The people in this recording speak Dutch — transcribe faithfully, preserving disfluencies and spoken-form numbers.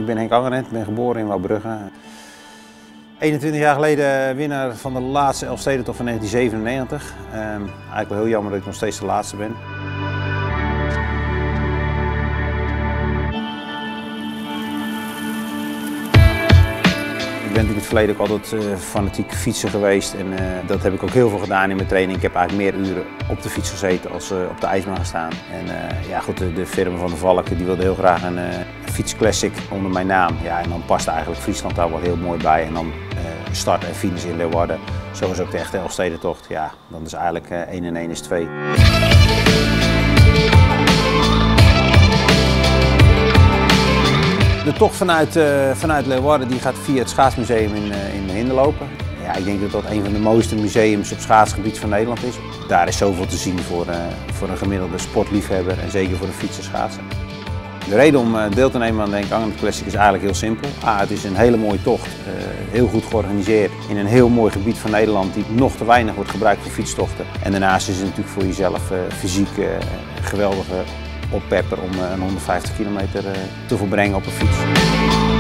ben Henk Angerent, ben geboren in Wouwbrugge. eenentwintig jaar geleden winnaar van de laatste Elfstedentocht van negentien zevenennegentig. Um, eigenlijk wel heel jammer dat ik nog steeds de laatste ben. Ik ben natuurlijk in het verleden ook altijd uh, fanatiek fietser geweest en uh, dat heb ik ook heel veel gedaan in mijn training. Ik heb eigenlijk meer uren op de fiets gezeten als uh, op de ijsbaan gestaan. En uh, ja, goed, de, de firma van de Valk die wilde heel graag een uh, fietsclassic onder mijn naam. Ja, en dan past eigenlijk Friesland daar wel heel mooi bij. En dan uh, start en finish in Leeuwarden. Zo is ook de echte Elfstedentocht. Ja, dan is eigenlijk uh, één en één is twee. De tocht vanuit, uh, vanuit Leeuwarden die gaat via het Schaatsmuseum in, uh, in Hinderlopen. Ja, ik denk dat dat een van de mooiste museums op schaatsgebied van Nederland is. Daar is zoveel te zien voor, uh, voor een gemiddelde sportliefhebber en zeker voor een fietserschaatser. De reden om uh, deel te nemen aan de Henk Angerent Classic is eigenlijk heel simpel. A, het is een hele mooie tocht, uh, heel goed georganiseerd in een heel mooi gebied van Nederland die nog te weinig wordt gebruikt voor fietstochten. En daarnaast is het natuurlijk voor jezelf uh, fysiek uh, een geweldige oppepper om een honderdvijftig kilometer te volbrengen op een fiets.